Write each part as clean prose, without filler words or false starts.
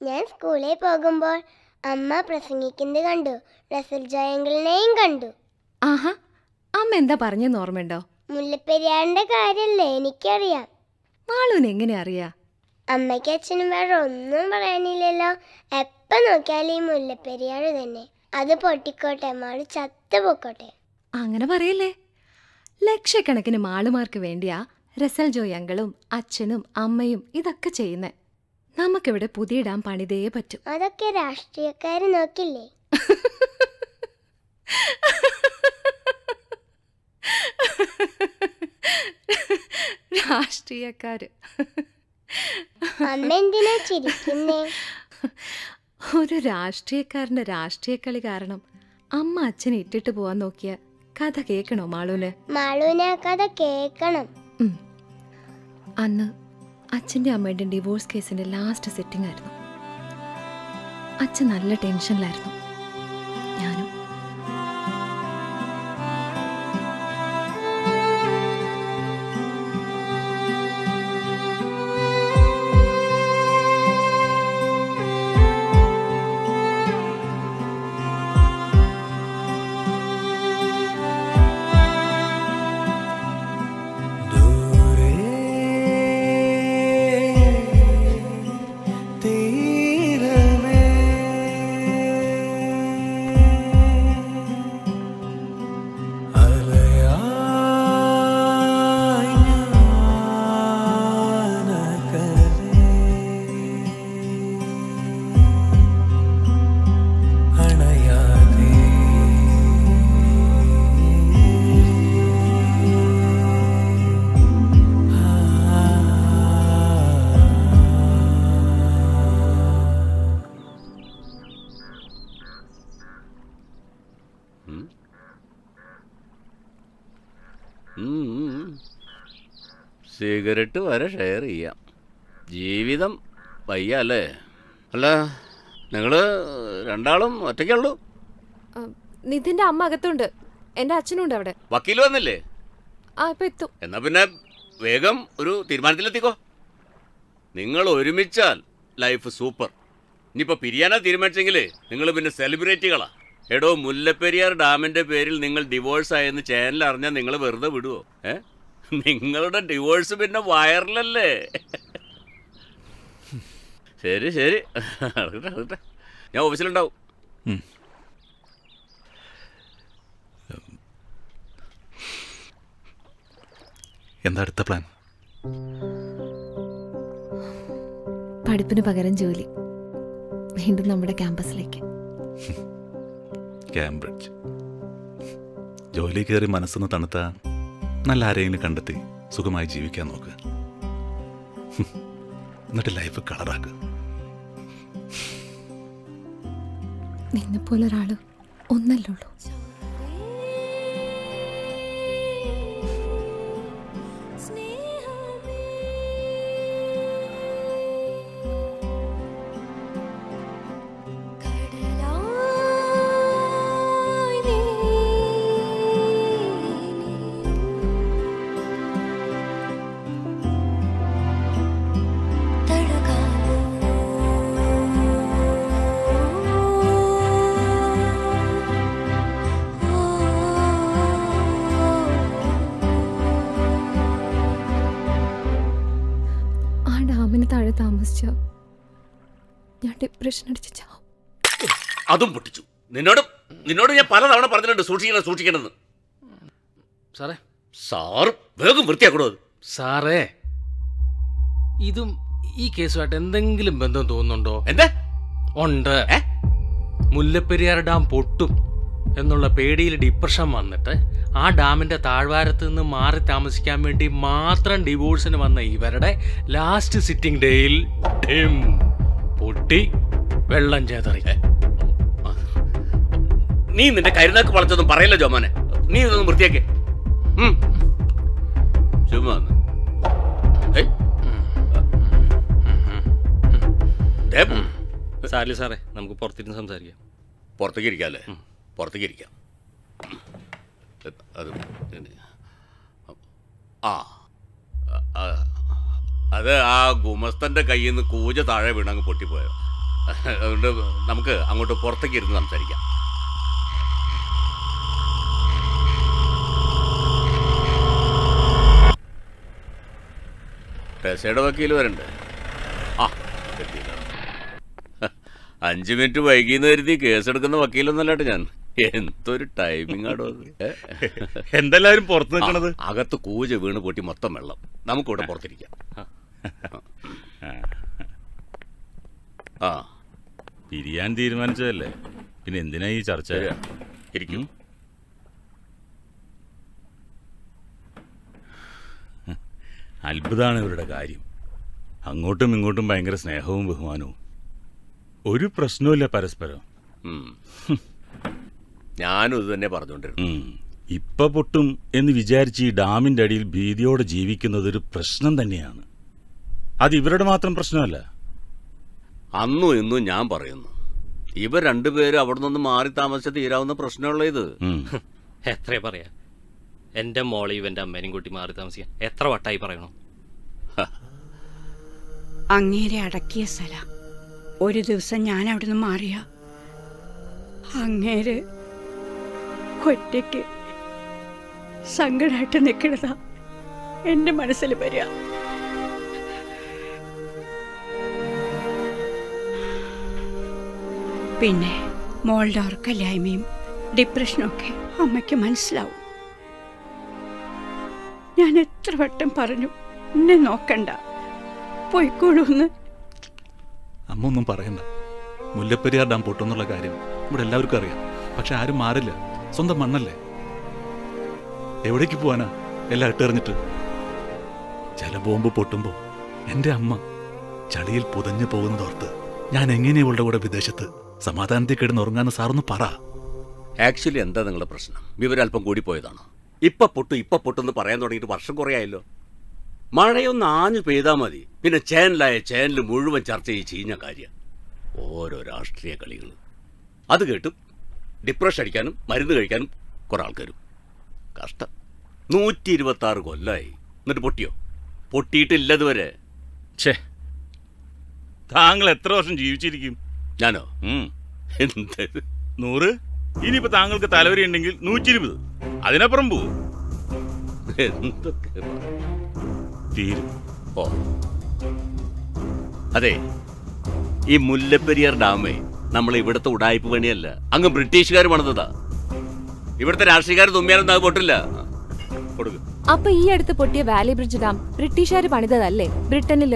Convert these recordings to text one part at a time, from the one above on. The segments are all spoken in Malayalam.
ഞാൻ സ്കൂളിൽ പോകുമ്പോൾ അമ്മ പ്രസംഗിക്കുന്നത് കണ്ടു. റസൽ ജയങ്കിളിനെയും കണ്ടു. ആഹാ, അമ്മ എന്താ പറഞ്ഞെന്ന് ഓർമ്മയുണ്ടോ? മുല്ലപ്പെരിയാറിന്റെ കാര്യല്ലേ, എനിക്കറിയാം. മാളൂന് എങ്ങനെ അറിയാ? അമ്മയ്ക്ക് അച്ഛനും വേറെ ഒന്നും പറയാനില്ലല്ലോ. എപ്പോ നോക്കിയാലും ഈ മുല്ലപ്പെരിയാറ് തന്നെ. അത് പൊട്ടിക്കോട്ടെ, മാള് ചത്തുപൊക്കോട്ടെ. അങ്ങനെ പറയല്ലേ. ലക്ഷക്കണക്കിന് മാളുമാർക്ക് വേണ്ടിയാ റസൽ ജോയ് അങ്കിളും അച്ഛനും അമ്മയും ഇതൊക്കെ ചെയ്യുന്നേ. നമുക്കിവിടെ പുതിയ ഡാം പണിതേ പറ്റും. അതൊക്കെ രാഷ്ട്രീയക്കാര് നോക്കില്ലേ? രാഷ്ട്രീയക്കാര്. അമ്മ എന്തിനാ ചിരിക്കുന്നേ? ഒരു രാഷ്ട്രീയക്കാരന്റെ രാഷ്ട്രീയക്കളി കാരണം അമ്മ അച്ഛനെ ഇട്ടിട്ട് പോവാൻ നോക്കിയ കഥ കേൾക്കണോ മാളൂന്? മാളൂന് ആ കഥ കേൾക്കണം. അന്ന് അച്ഛൻ്റെ അമ്മയുടെ ഡിവോഴ്സ് കേസിന്റെ ലാസ്റ്റ് സെറ്റിംഗ് ആയിരുന്നു. അച്ഛൻ നല്ല ടെൻഷനിലായിരുന്നു. ഞാനും. സിഗരറ്റ് വരെ ഷെയർ ചെയ്യാം. ജീവിതം വയ്യ അല്ലേ? അല്ല, നിങ്ങൾ രണ്ടാളും ഒറ്റയ്ക്കുള്ളൂ? നിതിന്റെ അമ്മ അകത്തുണ്ട്, എന്റെ അച്ഛനുണ്ട് അവിടെ. വക്കീൽ വന്നില്ലേ? ഇപ്പൊ എത്തും. എന്നാ പിന്നെ വേഗം ഒരു തീരുമാനത്തിലെത്തിക്കോ. നിങ്ങൾ ഒരുമിച്ചാൽ ലൈഫ് സൂപ്പർ. ഇനിയിപ്പോൾ പിരിയാനാ തീരുമാനിച്ചെങ്കിൽ നിങ്ങൾ പിന്നെ സെലിബ്രിറ്റികളാ. എടോ, മുല്ലപ്പെരിയാർ ഡാമിന്റെ പേരിൽ നിങ്ങൾ ഡിവോഴ്സ് ആയെന്ന് ചാനൽ അറിഞ്ഞാൽ നിങ്ങൾ വെറുതെ വിടുവോ? നിങ്ങളുടെ ഡിവോഴ്സ് പിന്നെ വൈറലല്ലേ? ശരി ശരി, ഞാൻ ഓഫീസിലുണ്ടാവും. എന്താ അടുത്ത പ്ലാൻ? പഠിപ്പിന് പകരം ജോലി, വീണ്ടും നമ്മുടെ ക്യാമ്പസിലേക്ക്. കാംബ്രിഡ്ജ് ജോലി കയറി മനസ്സൊന്ന് തണുത്ത നല്ല ആരെങ്കിലും കണ്ടെത്തി സുഖമായി ജീവിക്കാൻ നോക്ക്. എന്നിട്ട് ലൈഫ് കളറാക്കുക. നിന്നെപ്പോലൊരാള് ഒന്നല്ലുള്ളൂ. താഴെ താമസിച്ച ഞാൻ ഡിപ്രഷൻ അടിച്ച് ചാവും. അതും പൊട്ടിച്ചു. നിന്നോട് ഞാൻ പലതവണ പറഞ്ഞിട്ടുണ്ട് സൂക്ഷിക്കണമെന്ന്. സാറേ, സാർ വേഗം വൃത്തിയാക്കണോ? സാറേ, ഇതും ഈ കേസുമായിട്ട് എന്തെങ്കിലും ബന്ധം തോന്നുന്നുണ്ടോ? എന്താ? ഉണ്ട്. മുല്ലപ്പെരിയാർ ഡാം പൊട്ടും എന്നുള്ള പേടിയിൽ ഡിപ്രഷൻ വന്നിട്ട് ആ ഡാമിന്റെ താഴ്വാരത്ത് നിന്ന് മാറി താമസിക്കാൻ വേണ്ടി മാത്രം ഡിവോഴ്സിന് വന്ന ഇവരുടെ ലാസ്റ്റ് സിറ്റിംഗ് ഡേയിൽ പൊട്ടി വെള്ളം ചേതറി. നീ നിന്റെ കരുനാക്ക് വളച്ചൊന്നും പറയല്ലോ ജോമോനെ. നീ ഇതൊന്നും വൃത്തിയാക്കേ. സാരി സാറേ, നമുക്ക് പുറത്തിരുന്ന് സംസാരിക്കാം. പുറത്തേക്ക് ഇരിക്കാല്ലേ? പുറത്തേക്ക് ഇരിക്കാം. അത് ആ ഗുമസ്തന്റെ കയ്യിൽ നിന്ന് കൂജ താഴെ വീണങ്ങ് പൊട്ടിപ്പോയോ? അതുകൊണ്ട് നമുക്ക് അങ്ങോട്ട് പുറത്തേക്ക് ഇരുന്ന് സംസാരിക്കാം. ടെസയുടെ വക്കീൽ വരണ്ടേ? ആ, 5 മിനിറ്റ് വൈകിന്ന് കരുതി കേസെടുക്കുന്ന വക്കീലൊന്നല്ലാട്ട് ഞാൻ. എന്തൊരു ടൈമിംഗ് ആണോ അത്. എന്തെല്ലാരും പുറത്ത് നിൽക്കണത്? അകത്ത് കൂജ വീണ് പൊട്ടി മൊത്തം വെള്ളം. നമുക്കിവിടെ പുറത്തിരിക്കാം. ആ, പിരിയാൻ തീരുമാനിച്ചതല്ലേ, പിന്നെ എന്തിനാ ഈ ചർച്ച? ഇരിക്കും. അത്ഭുതമാണ് ഇവരുടെ കാര്യം. അങ്ങോട്ടും ഇങ്ങോട്ടും ഭയങ്കര സ്നേഹവും ബഹുമാനവും. ഒരു പ്രശ്നവുമില്ല പരസ്പരം. ഞാനും ഇത് തന്നെ പറഞ്ഞുകൊണ്ടിരുന്നു. ഇപ്പൊ പൊട്ടും എന്ന് വിചാരിച്ച് ഈ ഡാമിന്റെ അടിയിൽ ഭീതിയോടെ ജീവിക്കുന്നത് ഒരു പ്രശ്നം തന്നെയാണ്. അത് ഇവരുടെ മാത്രം പ്രശ്നമല്ല. അന്നും ഇന്നും ഞാൻ പറയുന്നു, ഇവർ രണ്ടുപേരും അവിടെ നിന്ന് മാറി താമസിച്ച് തീരാവുന്ന പ്രശ്നമുള്ള ഇത്. എത്ര പറയാ, എന്റെ മോളെ ഇവന്റെ അമ്മേനും കൂട്ടി മാറി താമസിക്കാൻ എത്ര വട്ടായി പറയണോ? അങ്ങേരെ അടക്കിയ സ്ഥല. ഒരു ദിവസം ഞാൻ അവിടുന്ന് മാറിയ അങ്ങേര് ഒറ്റയ്ക്ക് സങ്കടമായിട്ട് നിൽക്കണതാ എന്റെ മനസ്സിൽ വരിക. പിന്നെ മോളുടെ ഉറക്കല്ലായ്മയും ഡിപ്രഷനും ഒക്കെ അമ്മയ്ക്ക് മനസ്സിലാവും. ഞാൻ എത്ര വട്ടം പറഞ്ഞു എന്നെ നോക്കണ്ട, പോയിക്കോളൂന്ന്. അമ്മ ഒന്നും പറയണ്ട. മുല്ലപ്പെരിയാർ ഡാം പൊട്ടുന്നുള്ള കാര്യം ഇവിടെ എല്ലാവർക്കും അറിയാം. പക്ഷെ ആരും മാറില്ല. സ്വന്തം മണ്ണല്ലേ. എവിടേക്ക് പോവാനാ എല്ലാം ഇട്ടെറിഞ്ഞിട്ട്? ജലബോംബ് പൊട്ടുമ്പോ എന്റെ അമ്മ ചളിയിൽ പുതഞ്ഞു പോകുന്നതോർത്ത് ഞാൻ എങ്ങനെയാ ഇവളുടെ കൂടെ വിദേശത്ത് സമാധാനത്തിൽ കിടന്നുറങ്ങാന്ന് സാറൊന്ന് പറ. ആക്ച്വലി എന്താ നിങ്ങളുടെ പ്രശ്നം? വിവരൽപ്പം കൂടി പോയതാണോ? ഇപ്പൊ പൊട്ടെന്ന് പറയാൻ തുടങ്ങിയിട്ട് വർഷം കുറേ ആയല്ലോ. മഴയൊന്ന് ആഞ്ഞു പെയ്താൽ മതി, പിന്നെ ചാനൽ മുഴുവൻ ചർച്ച ചെയ്ത് ചീഞ്ഞ കാര്യം. ഓരോ രാഷ്ട്രീയ കളികൾ. അത് കേട്ടും ഡിപ്രഷൻ അടിക്കാനും മരുന്ന് കഴിക്കാനും കുറെ ആൾക്കാരും. കഷ്ടം. 126 കൊല്ലമായി. എന്നിട്ട് പൊട്ടിയോ? പൊട്ടിയിട്ടില്ലതുവരെ. ഛേ, താങ്കൾ എത്ര വർഷം ജീവിച്ചിരിക്കും? ഞാനോ? എന്ത് 100? ഇനിയിപ്പോ താങ്കൾക്ക് തലവരി ഉണ്ടെങ്കിൽ 120. അതിനപ്പുറം പോവും. എന്തൊക്കെ തീരും. ഓ അതെ, ഈ മുല്ലപ്പെരിയാർ ഡാമേ നമ്മൾ ഇവിടുത്തെ ഉടായ്പ പണിയല്ല, അങ്ങ് ബ്രിട്ടീഷുകാർ പണിതതാ. ഇവിടുത്തെ രാഷ്ട്രീയക്കാർ തുമ്മിയാലൊന്നും അത് പൊട്ടില്ല. കൊടുക്കും. അപ്പൊ ഈ അടുത്ത് പൊട്ടിയ വാലി ബ്രിഡ്ജ് ഡാം ബ്രിട്ടീഷുകാർ പണിതതല്ലേ ബ്രിട്ടനില്?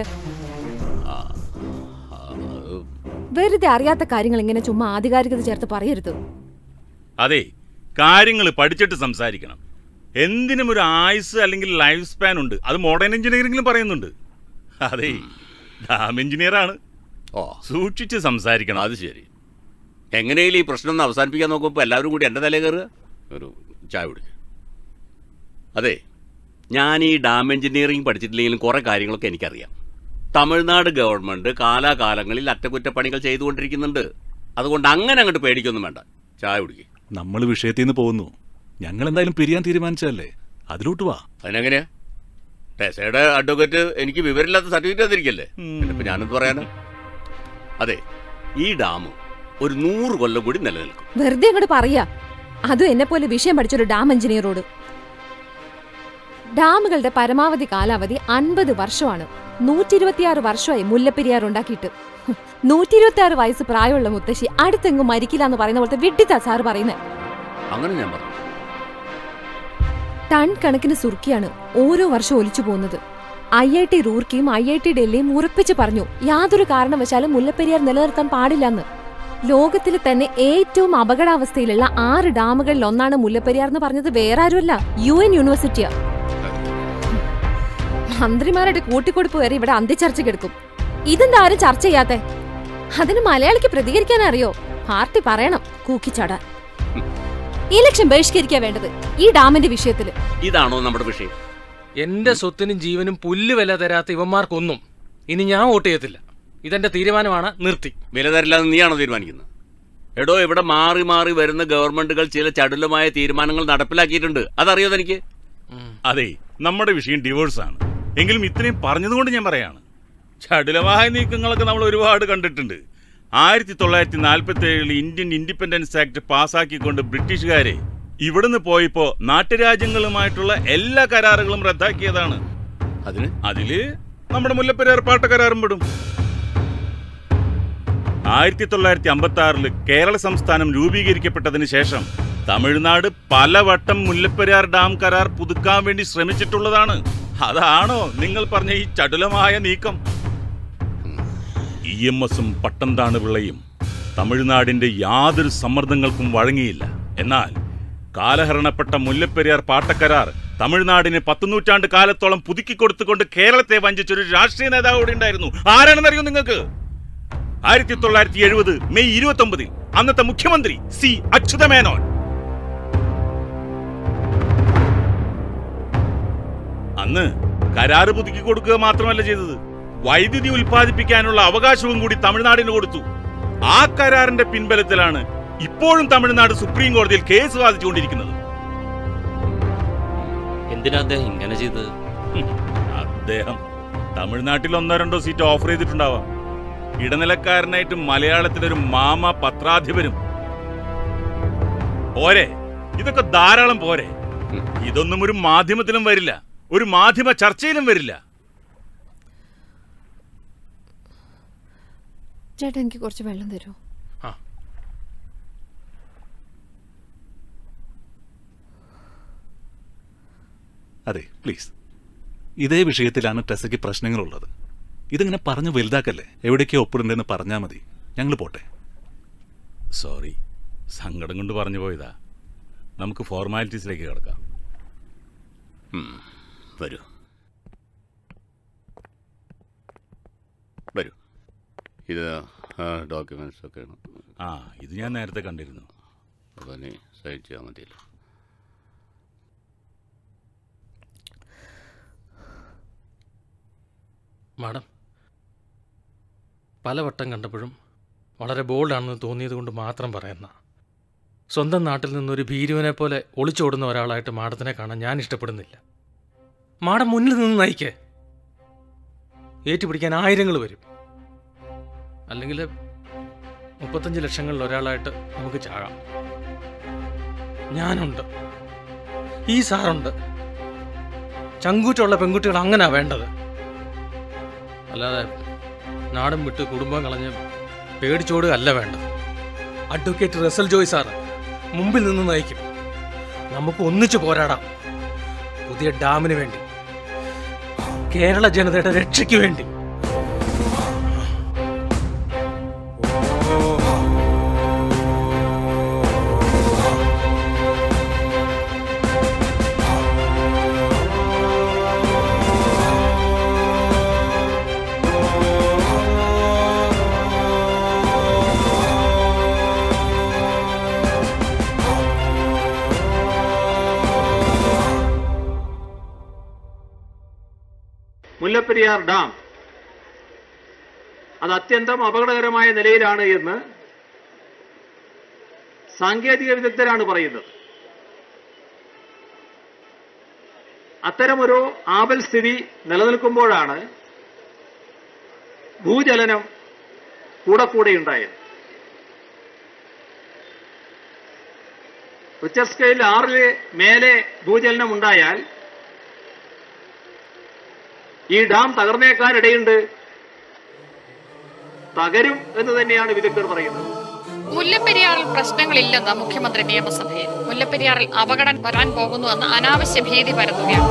വെറുതെ അറിയാത്ത കാര്യങ്ങൾ ഇങ്ങനെ ചുമ്മാ ആധികാരികത ചേർത്ത് പറയരുത്. അതെ, കാര്യങ്ങൾ പഠിച്ചിട്ട് സംസാരിക്കണം. എന്തിനും ഒരു ആയുസ് അല്ലെങ്കിൽ ലൈഫ് സ്പാൻ ഉണ്ട്. അത് മോഡേൺ എഞ്ചിനീയറിംഗിലും പറയുന്നുണ്ട്. അതെ, ഡാം എഞ്ചിനീയറാണ്. ഓ, സൂക്ഷിച്ച് സംസാരിക്കണം. അത് ശരി. എങ്ങനെയും ഈ പ്രശ്നം ഒന്ന് അവസാനിപ്പിക്കാൻ നോക്കുമ്പോൾ എല്ലാവരും കൂടി എൻ്റെ തലയിൽ കയറുക. ഒരു ചായ കുടിക്കുക. അതെ, ഞാൻ ഈ ഡാം എഞ്ചിനീയറിംഗ് പഠിച്ചിട്ടില്ലെങ്കിലും കുറേ കാര്യങ്ങളൊക്കെ എനിക്കറിയാം. തമിഴ്നാട് ഗവൺമെൻറ് കാലാകാലങ്ങളിൽ അറ്റകുറ്റപ്പണികൾ ചെയ്തുകൊണ്ടിരിക്കുന്നുണ്ട്. അതുകൊണ്ട് അങ്ങനെ അങ്ങോട്ട് പേടിക്കൊന്നും വേണ്ട. ചായ കുടിക്കുക. നമ്മൾ വിഷയത്തിൽ നിന്ന് പോകുന്നു. ഞങ്ങൾ എന്തായാലും പിരിയാൻ തീരുമാനിച്ചതല്ലേ, അതിലോട്ട് വാ. അതിനെങ്ങനെയാ? ടെസയുടെ അഡ്വക്കേറ്റ് എനിക്ക് വിവരമില്ലാത്ത സർട്ടിഫിക്കറ്റ് തന്നിരിക്കല്ലേ, ഇപ്പം ഞാനെന്ത് പറയാനാ? അതെ, ഈ ഡാം ഒരു 100 കൊല്ലം കൂടി നിലനിൽക്കും. വെറുതെ അങ്ങോട്ട് പറയാ. അതും എന്നെ പോലെ വിഷയം പഠിച്ചൊരു ഡാം എഞ്ചിനീയറോട്. ഡാമുകളുടെ പരമാവധി കാലാവധി 50 വർഷമാണ്. 126 വർഷമായി മുല്ലപ്പെരിയാർ ഉണ്ടാക്കിയിട്ട്. 126 വയസ്സ് പ്രായമുള്ള മുത്തശ്ശി അടുത്തെങ്ങും മരിക്കില്ല എന്ന് പറയുന്ന പോലത്തെ വിഡ്ഢിത്താ സാറ് പറയുന്നത്. അങ്ങനെ ഞാൻ പറഞ്ഞു. ടൺ കണക്കിന് സുർക്കിയാണ് ഓരോ വർഷം ഒലിച്ചു പോകുന്നത്. IIT റൂർക്കിയും IIT ഡൽഹിയും ഉറപ്പിച്ച് പറഞ്ഞു യാതൊരു കാരണവശാലും മുല്ലപ്പെരിയാർ നിലനിർത്താൻ പാടില്ലെന്ന്. ലോകത്തിലെ തന്നെ ഏറ്റവും അപകടാവസ്ഥയിലുള്ള 6 ഡാമുകളിൽ ഒന്നാണ് മുല്ലപ്പെരിയാർ എന്ന് പറഞ്ഞത് വേറെ ആരുമല്ല, UN യൂണിവേഴ്സിറ്റിയാ. മന്ത്രിമാരുടെ കൂട്ടിക്കൊടുപ്പ് വരെ ഇവിടെ അന്തിച്ചർച്ചയ്ക്കെടുക്കും. ഇതെന്താ ആരും ചർച്ച ചെയ്യാത്തെ? അതിന് മലയാളിക്ക് പ്രതികരിക്കാൻ അറിയോ? പാർട്ടി പറയണം കൂക്കിച്ചാടാൻ. ഇലക്ഷൻ ബഹിഷ്കരിക്കാൻ വേണ്ടത് ഈ ഡാമിന്റെ വിഷയത്തില്. ഇതാണോ നമ്മുടെ വിഷയം? എന്റെ സ്വത്തിനും ജീവനും പുല്ല് വില തരാത്ത ഇവന്മാർക്കൊന്നും ഇനി ഞാൻ വോട്ട് ചെയ്യത്തില്ല. ഇതെന്റെ തീരുമാനമാണ്. നിർത്തി. വില തരില്ലാന്ന് നീയാണോ തീരുമാനിക്കുന്നത്? എടോ, ഇവിടെ മാറി മാറി വരുന്ന ഗവൺമെന്റുകൾ ചില ചടുലമായ തീരുമാനങ്ങൾ നടപ്പിലാക്കിയിട്ടുണ്ട്. അതറിയോ തനിക്ക്? അതെ, നമ്മുടെ വിഷയം ഡിവോഴ്സ് ആണ്. എങ്കിലും ഇത്രയും പറഞ്ഞതുകൊണ്ട് ഞാൻ പറയാണ്, ചടുലമായ നീക്കങ്ങളൊക്കെ നമ്മൾ ഒരുപാട് കണ്ടിട്ടുണ്ട്. 1947 ഇന്ത്യൻ ഇൻഡിപെൻഡൻസ് ആക്ട് പാസാക്കിക്കൊണ്ട് ബ്രിട്ടീഷുകാരെ ഇവിടുന്ന് പോയപ്പോ നാട്ടുരാജ്യങ്ങളുമായിട്ടുള്ള എല്ലാ കരാറുകളും റദ്ദാക്കിയതാണ്. അതില് നമ്മുടെ മുല്ലപ്പെരിയാർ പാട്ടക്കരാറും പെടും. 1956 കേരള സംസ്ഥാനം രൂപീകരിക്കപ്പെട്ടതിന് ശേഷം തമിഴ്നാട് പലവട്ടം മുല്ലപ്പെരിയാർ ഡാം കരാർ പുതുക്കാൻ വേണ്ടി ശ്രമിച്ചിട്ടുള്ളതാണ്. അതാണോ നിങ്ങൾ പറഞ്ഞ ഈ ചടുലമായ നീക്കം? EMS-ഉം പട്ടംതാണ് പിള്ളയും തമിഴ്നാടിന്റെ യാതൊരു സമ്മർദ്ദങ്ങൾക്കും വഴങ്ങിയില്ല. എന്നാൽ കാലഹരണപ്പെട്ട മുല്ലപ്പെരിയാർ പാട്ടക്കരാർ തമിഴ്നാടിന് 10 നൂറ്റാണ്ട് കാലത്തോളം പുതുക്കിക്കൊടുത്തുകൊണ്ട് കേരളത്തെ വഞ്ചിച്ചൊരു രാഷ്ട്രീയ നേതാവ് കൂടി ഉണ്ടായിരുന്നു. ആരാണെന്നറിയോ നിങ്ങൾക്ക്? 1970 മെയ് 29 അന്നത്തെ മുഖ്യമന്ത്രി C. അച്യുതമേനോൻ. അന്ന് കരാറ് പുതുക്കി കൊടുക്കുക മാത്രമല്ല ചെയ്തത്, വൈദ്യുതി ഉൽപ്പാദിപ്പിക്കാനുള്ള അവകാശവും കൂടി തമിഴ്നാടിന് കൊടുത്തു. ആ കരാറിന്റെ പിൻബലത്തിലാണ് ഇപ്പോഴും തമിഴ്നാട് സുപ്രീം കോടതിയിൽ കേസ് വാദിച്ചുകൊണ്ടിരിക്കുന്നത്. എന്തിനാ അദ്ദേഹം ഇങ്ങനെ ചെയ്തത്? അദ്ദേഹം തമിഴ്നാട്ടിൽ 1-2 സീറ്റ് ഓഫർ ചെയ്തിട്ടുണ്ടാവാം. ഇടനിലക്കാരനായിട്ട് മലയാളത്തിലൊരു മാമ പത്രാധിപരും പോരെ. ഇതൊക്കെ ധാരാളം പോരെ. ഇതൊന്നും ഒരു മാധ്യമത്തിലും വരില്ല, ഒരു മാധ്യമ ചർച്ചയിലും വരില്ല. ചേട്ടാ, എനിക്ക് കുറച്ച് വെള്ളം തരുമോ? അതെ, പ്ലീസ്. ഇതേ വിഷയത്തിലാണ് ടെസയ്ക്ക് പ്രശ്നങ്ങളുള്ളത്. ഇതിങ്ങനെ പറഞ്ഞ് വലുതാക്കല്ലേ. എവിടേക്കോ ഒപ്പിടണ്ടെന്ന് പറഞ്ഞാൽ മതി. ഞങ്ങൾ പോട്ടെ. സോറി, സങ്കടം കൊണ്ട് പറഞ്ഞു പോയതാ. നമുക്ക് ഫോർമാലിറ്റീസിലേക്ക് കിടക്കാം. വരൂ വരൂ. ഇത് ഡോക്യുമെന്റ്സ് ഒക്കെയാണ്. ഇത് ഞാൻ നേരത്തെ കണ്ടിരുന്നു. അപ്പോൾ നീ സൈൻ ചെയ്യാൻ മതിയല്ലോ. മാഡം, പലവട്ടം കണ്ടപ്പോഴും വളരെ ബോൾഡാണെന്ന് തോന്നിയത് കൊണ്ട് മാത്രം പറയുന്ന, സ്വന്തം നാട്ടിൽ നിന്നൊരു ഭീരുവിനെ പോലെ ഒളിച്ചോടുന്ന ഒരാളായിട്ട് മാഡത്തിനെ കാണാൻ ഞാൻ ഇഷ്ടപ്പെടുന്നില്ല. മാഡം മുന്നിൽ നിന്ന് നയിക്കേ. ഏറ്റുപിടിക്കാൻ ആയിരങ്ങൾ വരും. അല്ലെങ്കിൽ 35 ലക്ഷങ്ങളിൽ ഒരാളായിട്ട് നമുക്ക് ചാകാം. ഞാനുണ്ട്, ഈ സാറുണ്ട്. ചങ്കൂറ്റുള്ള പെൺകുട്ടികൾ അങ്ങനെയാ വേണ്ടത്. അല്ലാതെ നാടും വിട്ട് കുടുംബം കളഞ്ഞ് പേടിച്ചോടുക അല്ല വേണ്ടത്. അഡ്വക്കേറ്റ് റസൽ ജോയ് സാറ് മുമ്പിൽ നിന്ന് നയിക്കും. നമുക്ക് ഒന്നിച്ചു പോരാടാം. പുതിയ ഡാമിന് വേണ്ടി, കേരള ജനതയുടെ രക്ഷയ്ക്ക് വേണ്ടി. മുല്ലപ്പെരിയാർ ഡാം അത് അത്യന്തം അപകടകരമായ നിലയിലാണ് എന്ന് സാങ്കേതിക വിദഗ്ധരാണ് പറയുന്നത്. അത്തരമൊരു ആപൽ സ്ഥിതി നിലനിൽക്കുമ്പോഴാണ് ഭൂചലനം കൂടെയുണ്ടായത്. റിക്ടർ സ്കെയിൽ 6 മേലെ ഭൂചലനം ഉണ്ടായാൽ ഈ ഡാം തകർന്നേക്കാനിടയുണ്ട്. തകരും എന്ന് തന്നെയാണ് വിദഗ്ധർ പറയുന്നത്. മുല്ലപ്പെരിയാറിൽ പ്രശ്നങ്ങളില്ലെന്ന് മുഖ്യമന്ത്രി നിയമസഭയിൽ. മുല്ലപ്പെരിയാറിൽ അപകടം വരാൻ പോകുന്നുവെന്ന് അനാവശ്യ ഭീതി പരത്തുകയാണ്.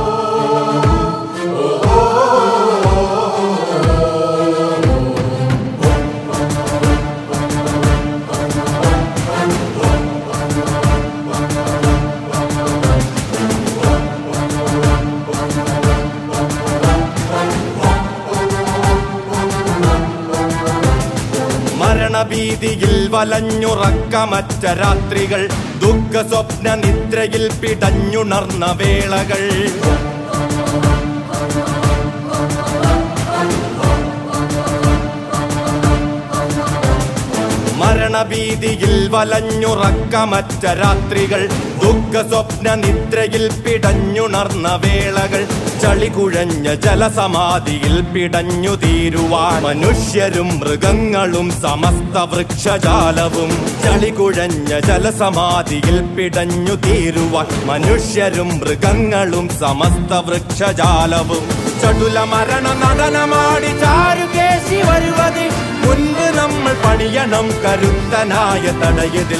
ഭീതിയിൽ വലഞ്ഞുറക്കമറ്റ രാത്രികൾ, ദുഃഖ സ്വപ്ന നിദ്രയിൽ പിടഞ്ഞുണർന്ന വേളകൾ. മരണഭീതിയിൽ വലഞ്ഞുറക്കമറ്റ രാത്രികൾ, ദുഃഖ സ്വപ്ന നിദ്രയിൽ പിടഞ്ഞുണർന്ന വേളകൾ ചളികുഴഞ്ഞ ജലസമാധിയിൽ പിടഞ്ഞു തീരുവാൻ മനുഷ്യരും മൃഗങ്ങളും സമസ്ത വൃക്ഷജാലവും ചളികുഴഞ്ഞ ജലസമാധിയിൽ പിടഞ്ഞു തീരുവാൻ മനുഷ്യരും മൃഗങ്ങളും സമസ്ത വൃക്ഷജാലവും ചടുല മരണ നടനമാടി ചാരുകേശി വരുവതിൽ മുൻപ് നമ്മൾ പണിയണം കരുത്തനായ തടയതിൽ.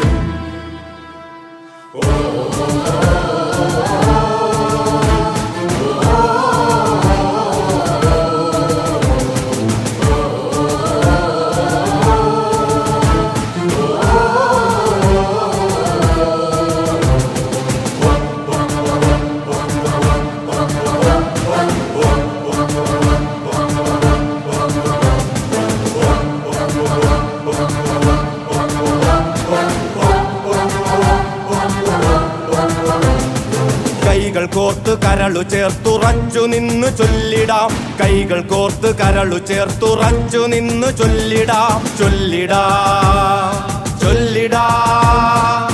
കൈകൾ കോർത്ത് കരളു ചേർത്തുറച്ചു നിന്ന് ചൊല്ലിടാം, കൈകൾ കോർത്ത് കരളു ചേർത്തുറച്ചു നിന്ന് ചൊല്ലിടാം, ചൊല്ലിടാം ചൊല്ലിടാം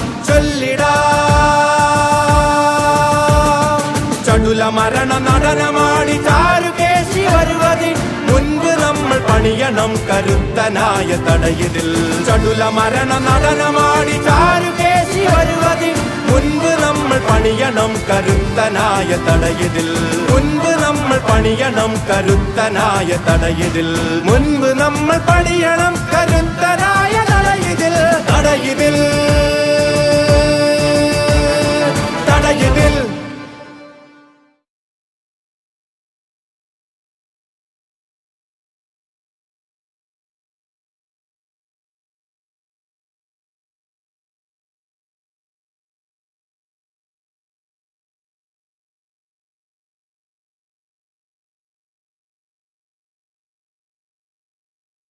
ചൊല്ലിടാം. ചടുല മരണ നടനമാടി ചാരുകേശി വരുവതിൽ മുൻപ് നമ്മൾ പണിയണം കരുത്തനായ തടയതിൽ. ചടുല മരണ നടനമാടി ചാരുകേശി വരുവതിൽ മുൻപ് നമ്മൾ പണിയണം കരുത്തനായ തടയതിൽ. മുൻപ് നമ്മൾ പണിയണം കരുത്തനായ തടയതിൽ. മുൻപ് നമ്മൾ പണിയണം കരുത്തനായ തടയതിൽ. തടയതിൽ തടയതിൽ